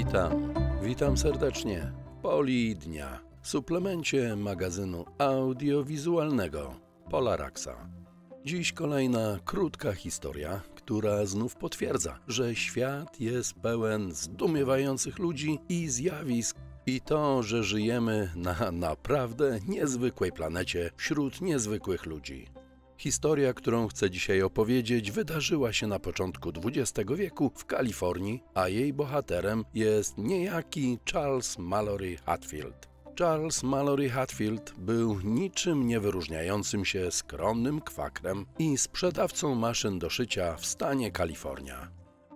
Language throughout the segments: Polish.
Witam serdecznie w Poli Dnia, suplemencie magazynu audiowizualnego Polaraxa. Dziś kolejna krótka historia, która znów potwierdza, że świat jest pełen zdumiewających ludzi i zjawisk i to, że żyjemy na naprawdę niezwykłej planecie wśród niezwykłych ludzi. Historia, którą chcę dzisiaj opowiedzieć, wydarzyła się na początku XX wieku w Kalifornii, a jej bohaterem jest niejaki Charles Mallory Hatfield. Charles Mallory Hatfield był niczym nie wyróżniającym się skromnym kwakrem i sprzedawcą maszyn do szycia w stanie Kalifornia. W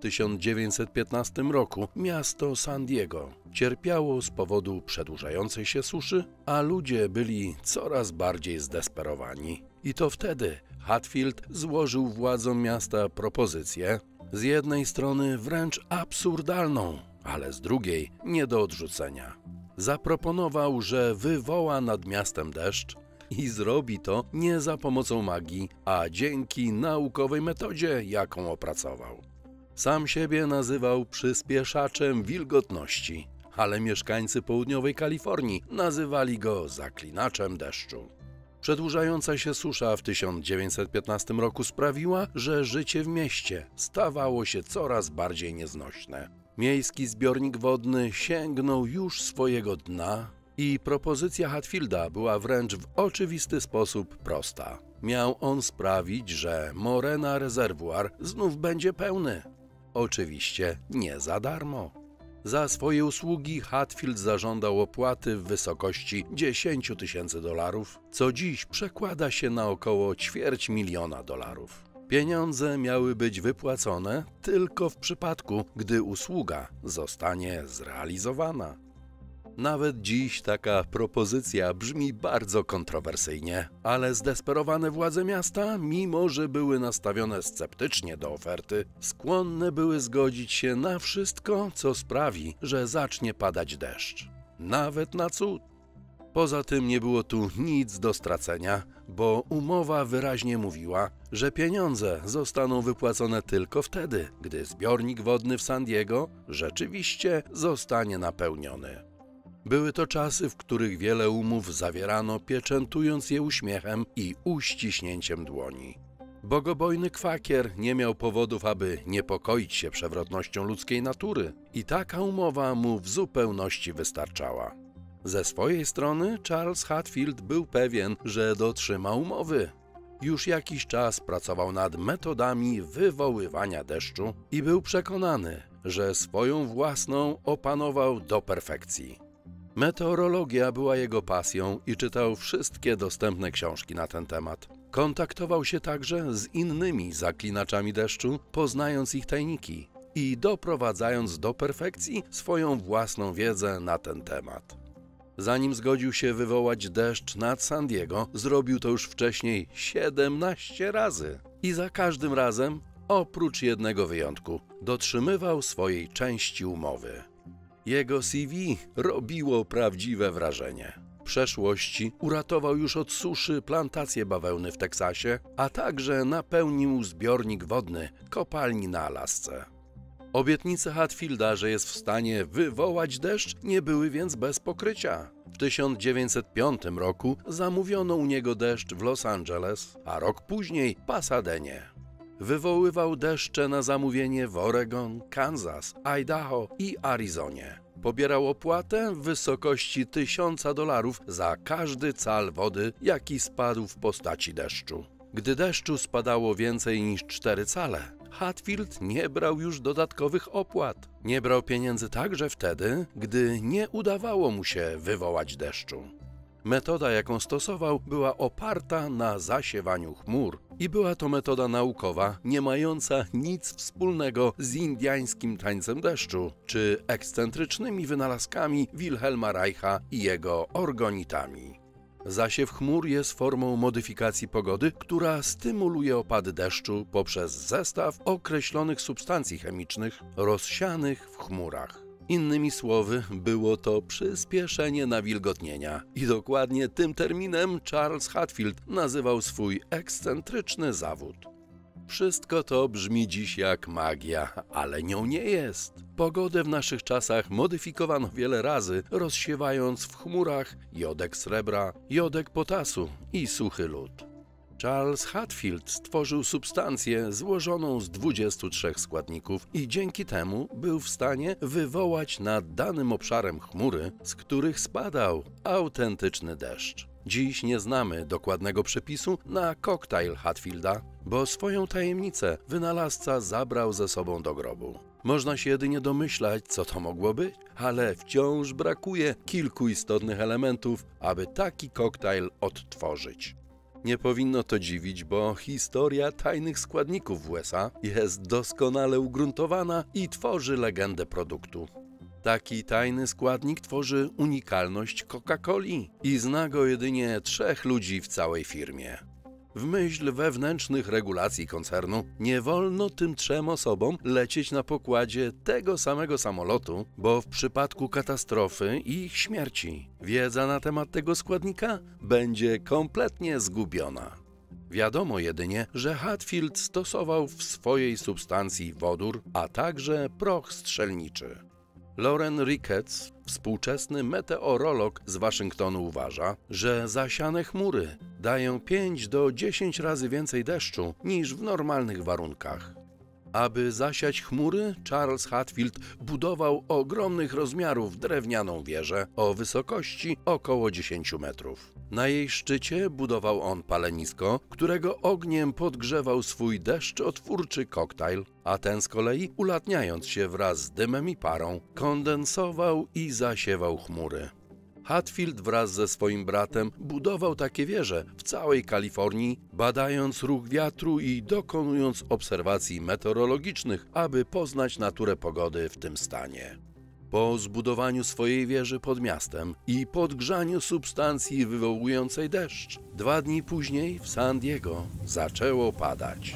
1915 roku miasto San Diego cierpiało z powodu przedłużającej się suszy, a ludzie byli coraz bardziej zdesperowani. I to wtedy Hatfield złożył władzom miasta propozycję, z jednej strony wręcz absurdalną, ale z drugiej nie do odrzucenia. Zaproponował, że wywoła nad miastem deszcz i zrobi to nie za pomocą magii, a dzięki naukowej metodzie, jaką opracował. Sam siebie nazywał przyspieszaczem wilgotności, ale mieszkańcy południowej Kalifornii nazywali go zaklinaczem deszczu. Przedłużająca się susza w 1915 roku sprawiła, że życie w mieście stawało się coraz bardziej nieznośne. Miejski zbiornik wodny sięgnął już swojego dna i propozycja Hatfielda była wręcz w oczywisty sposób prosta. Miał on sprawić, że Morena Reservoir znów będzie pełny. Oczywiście nie za darmo. Za swoje usługi Hatfield zażądał opłaty w wysokości $10,000, co dziś przekłada się na około $250,000. Pieniądze miały być wypłacone tylko w przypadku, gdy usługa zostanie zrealizowana. Nawet dziś taka propozycja brzmi bardzo kontrowersyjnie, ale zdesperowane władze miasta, mimo że były nastawione sceptycznie do oferty, skłonne były zgodzić się na wszystko, co sprawi, że zacznie padać deszcz. Nawet na cud. Poza tym nie było tu nic do stracenia, bo umowa wyraźnie mówiła, że pieniądze zostaną wypłacone tylko wtedy, gdy zbiornik wodny w San Diego rzeczywiście zostanie napełniony. Były to czasy, w których wiele umów zawierano pieczętując je uśmiechem i uściśnięciem dłoni. Bogobojny kwakier nie miał powodów, aby niepokoić się przewrotnością ludzkiej natury i taka umowa mu w zupełności wystarczała. Ze swojej strony Charles Hatfield był pewien, że dotrzyma umowy. Już jakiś czas pracował nad metodami wywoływania deszczu i był przekonany, że swoją własną opanował do perfekcji. Meteorologia była jego pasją i czytał wszystkie dostępne książki na ten temat. Kontaktował się także z innymi zaklinaczami deszczu, poznając ich tajniki i doprowadzając do perfekcji swoją własną wiedzę na ten temat. Zanim zgodził się wywołać deszcz nad San Diego, zrobił to już wcześniej 17 razy. I za każdym razem, oprócz jednego wyjątku, dotrzymywał swojej części umowy. Jego CV robiło prawdziwe wrażenie. W przeszłości uratował już od suszy plantację bawełny w Teksasie, a także napełnił zbiornik wodny kopalni na Alasce. Obietnice Hatfielda, że jest w stanie wywołać deszcz, nie były więc bez pokrycia. W 1905 roku zamówiono u niego deszcz w Los Angeles, a rok później w Pasadenie. Wywoływał deszcze na zamówienie w Oregon, Kansas, Idaho i Arizonie. Pobierał opłatę w wysokości $1000 za każdy cal wody, jaki spadł w postaci deszczu. Gdy deszczu spadało więcej niż 4 cale, Hatfield nie brał już dodatkowych opłat. Nie brał pieniędzy także wtedy, gdy nie udawało mu się wywołać deszczu. Metoda, jaką stosował, była oparta na zasiewaniu chmur i była to metoda naukowa, nie mająca nic wspólnego z indiańskim tańcem deszczu czy ekscentrycznymi wynalazkami Wilhelma Reicha i jego orgonitami. Zasiew chmur jest formą modyfikacji pogody, która stymuluje opady deszczu poprzez zestaw określonych substancji chemicznych rozsianych w chmurach. Innymi słowy, było to przyspieszenie nawilgotnienia i dokładnie tym terminem Charles Hatfield nazywał swój ekscentryczny zawód. Wszystko to brzmi dziś jak magia, ale nią nie jest. Pogodę w naszych czasach modyfikowano wiele razy, rozsiewając w chmurach jodek srebra, jodek potasu i suchy lód. Charles Hatfield stworzył substancję złożoną z 23 składników i dzięki temu był w stanie wywołać nad danym obszarem chmury, z których spadał autentyczny deszcz. Dziś nie znamy dokładnego przepisu na koktajl Hatfielda, bo swoją tajemnicę wynalazca zabrał ze sobą do grobu. Można się jedynie domyślać, co to mogło być, ale wciąż brakuje kilku istotnych elementów, aby taki koktajl odtworzyć. Nie powinno to dziwić, bo historia tajnych składników w USA jest doskonale ugruntowana i tworzy legendę produktu. Taki tajny składnik tworzy unikalność Coca-Coli i zna go jedynie 3 ludzi w całej firmie. W myśl wewnętrznych regulacji koncernu nie wolno tym 3 osobom lecieć na pokładzie tego samego samolotu, bo w przypadku katastrofy i ich śmierci wiedza na temat tego składnika będzie kompletnie zgubiona. Wiadomo jedynie, że Hatfield stosował w swojej substancji wodór, a także proch strzelniczy. Loren Ricketts, współczesny meteorolog z Waszyngtonu, uważa, że zasiane chmury dają 5 do 10 razy więcej deszczu niż w normalnych warunkach. Aby zasiać chmury, Charles Hatfield budował ogromnych rozmiarów drewnianą wieżę o wysokości około 10 metrów. Na jej szczycie budował on palenisko, którego ogniem podgrzewał swój deszczotwórczy koktajl, a ten z kolei, ulatniając się wraz z dymem i parą, kondensował i zasiewał chmury. Hatfield wraz ze swoim bratem budował takie wieże w całej Kalifornii, badając ruch wiatru i dokonując obserwacji meteorologicznych, aby poznać naturę pogody w tym stanie. Po zbudowaniu swojej wieży pod miastem i podgrzaniu substancji wywołującej deszcz, 2 dni później w San Diego zaczęło padać.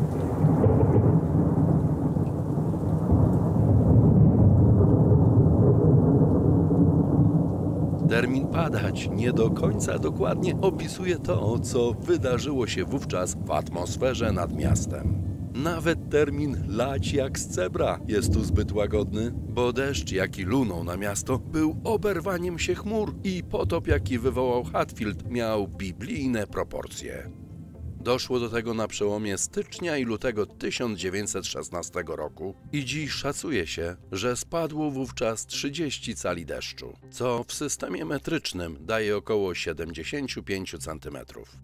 Termin padać nie do końca dokładnie opisuje to, co wydarzyło się wówczas w atmosferze nad miastem. Nawet termin lać jak z cebra jest tu zbyt łagodny, bo deszcz, jaki lunął na miasto, był oberwaniem się chmur i potop, jaki wywołał Hatfield, miał biblijne proporcje. Doszło do tego na przełomie stycznia i lutego 1916 roku i dziś szacuje się, że spadło wówczas 30 cali deszczu, co w systemie metrycznym daje około 75 cm.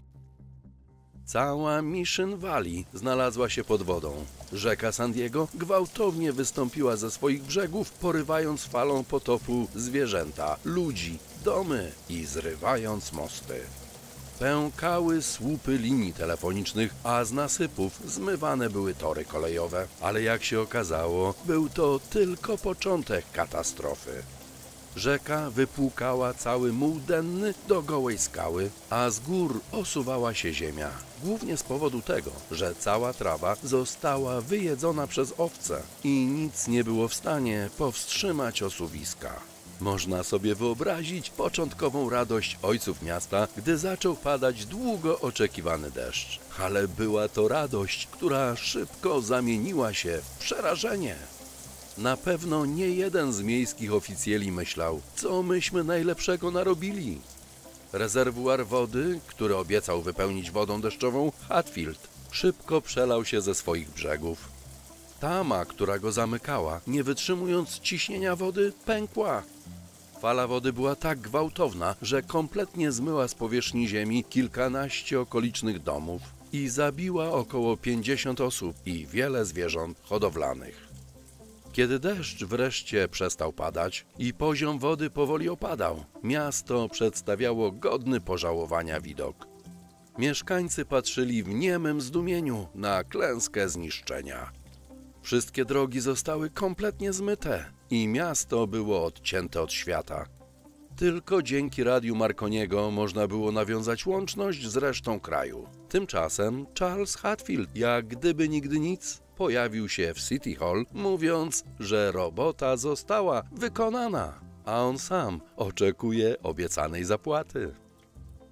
Cała Mission Valley znalazła się pod wodą. Rzeka San Diego gwałtownie wystąpiła ze swoich brzegów, porywając falą potopu zwierzęta, ludzi, domy i zrywając mosty. Pękały słupy linii telefonicznych, a z nasypów zmywane były tory kolejowe. Ale jak się okazało, był to tylko początek katastrofy. Rzeka wypłukała cały muł denny do gołej skały, a z gór osuwała się ziemia. Głównie z powodu tego, że cała trawa została wyjedzona przez owce i nic nie było w stanie powstrzymać osuwiska. Można sobie wyobrazić początkową radość ojców miasta, gdy zaczął padać długo oczekiwany deszcz. Ale była to radość, która szybko zamieniła się w przerażenie. Na pewno nie jeden z miejskich oficjeli myślał, co myśmy najlepszego narobili. Rezerwuar wody, który obiecał wypełnić wodą deszczową, Hatfield, szybko przelał się ze swoich brzegów. Tama, która go zamykała, nie wytrzymując ciśnienia wody, pękła. Fala wody była tak gwałtowna, że kompletnie zmyła z powierzchni ziemi kilkanaście okolicznych domów i zabiła około 50 osób i wiele zwierząt hodowlanych. Kiedy deszcz wreszcie przestał padać i poziom wody powoli opadał, miasto przedstawiało godny pożałowania widok. Mieszkańcy patrzyli w niemym zdumieniu na klęskę zniszczenia. Wszystkie drogi zostały kompletnie zmyte i miasto było odcięte od świata. Tylko dzięki radiu Marconiego można było nawiązać łączność z resztą kraju. Tymczasem Charles Hatfield, jak gdyby nigdy nic, pojawił się w City Hall, mówiąc, że robota została wykonana, a on sam oczekuje obiecanej zapłaty.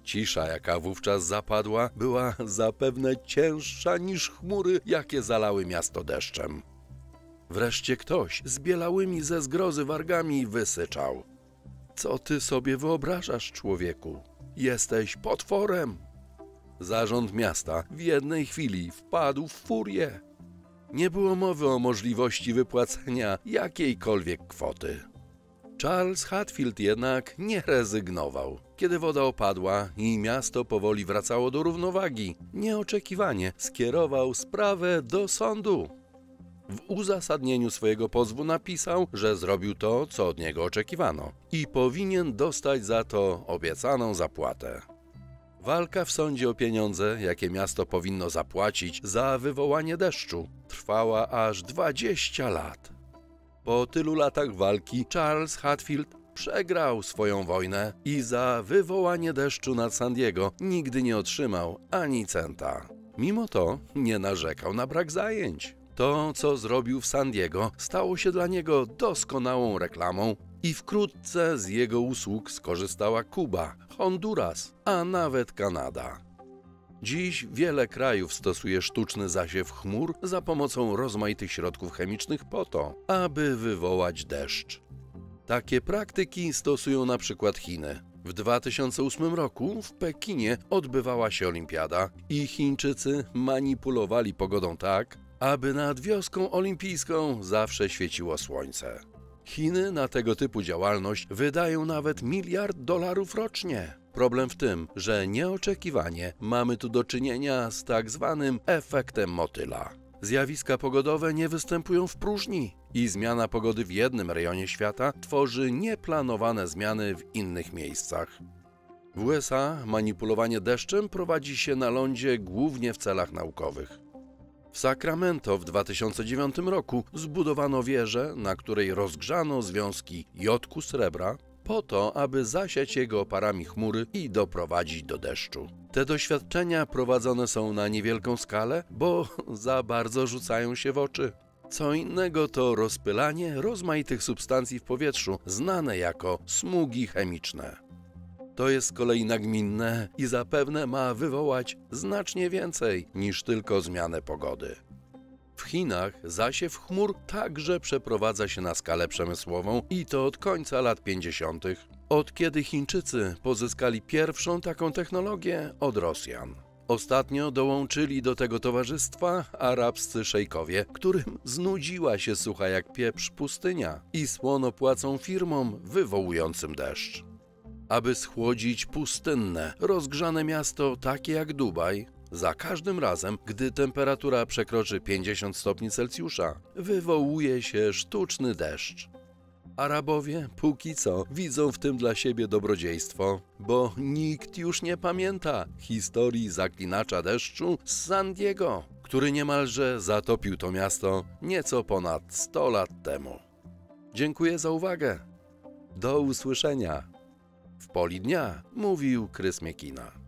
Cisza, jaka wówczas zapadła, była zapewne cięższa niż chmury, jakie zalały miasto deszczem. Wreszcie ktoś z bielałymi ze zgrozy wargami wysyczał: co ty sobie wyobrażasz, człowieku? Jesteś potworem! Zarząd miasta w jednej chwili wpadł w furię. Nie było mowy o możliwości wypłacenia jakiejkolwiek kwoty. Charles Hatfield jednak nie rezygnował. Kiedy woda opadła i miasto powoli wracało do równowagi, nieoczekiwanie skierował sprawę do sądu. W uzasadnieniu swojego pozwu napisał, że zrobił to, co od niego oczekiwano i powinien dostać za to obiecaną zapłatę. Walka w sądzie o pieniądze, jakie miasto powinno zapłacić za wywołanie deszczu, trwała aż 20 lat. Po tylu latach walki Charles Hatfield przegrał swoją wojnę i za wywołanie deszczu nad San Diego nigdy nie otrzymał ani centa. Mimo to nie narzekał na brak zajęć. To, co zrobił w San Diego, stało się dla niego doskonałą reklamą i wkrótce z jego usług skorzystała Kuba, Honduras, a nawet Kanada. Dziś wiele krajów stosuje sztuczny zasiew chmur za pomocą rozmaitych środków chemicznych po to, aby wywołać deszcz. Takie praktyki stosują na przykład Chiny. W 2008 roku w Pekinie odbywała się olimpiada i Chińczycy manipulowali pogodą tak, aby nad wioską olimpijską zawsze świeciło słońce. Chiny na tego typu działalność wydają nawet $1 miliard rocznie. Problem w tym, że nieoczekiwanie mamy tu do czynienia z tak zwanym efektem motyla. Zjawiska pogodowe nie występują w próżni i zmiana pogody w jednym rejonie świata tworzy nieplanowane zmiany w innych miejscach. W USA manipulowanie deszczem prowadzi się na lądzie głównie w celach naukowych. W Sacramento w 2009 roku zbudowano wieżę, na której rozgrzano związki jodku srebra po to, aby zasiać jego oparami chmury i doprowadzić do deszczu. Te doświadczenia prowadzone są na niewielką skalę, bo za bardzo rzucają się w oczy. Co innego to rozpylanie rozmaitych substancji w powietrzu, znane jako smugi chemiczne. To jest z kolei nagminne i zapewne ma wywołać znacznie więcej niż tylko zmianę pogody. W Chinach zasiew chmur także przeprowadza się na skalę przemysłową i to od końca lat 50., od kiedy Chińczycy pozyskali pierwszą taką technologię od Rosjan. Ostatnio dołączyli do tego towarzystwa arabscy szejkowie, którym znudziła się sucha jak pieprz pustynia i słono płacą firmom wywołującym deszcz. Aby schłodzić pustynne, rozgrzane miasto takie jak Dubaj, za każdym razem, gdy temperatura przekroczy 50 stopni Celsjusza, wywołuje się sztuczny deszcz. Arabowie póki co widzą w tym dla siebie dobrodziejstwo, bo nikt już nie pamięta historii zaklinacza deszczu z San Diego, który niemalże zatopił to miasto nieco ponad 100 lat temu. Dziękuję za uwagę. Do usłyszenia. W Poli Dnia mówił Krys Miekina.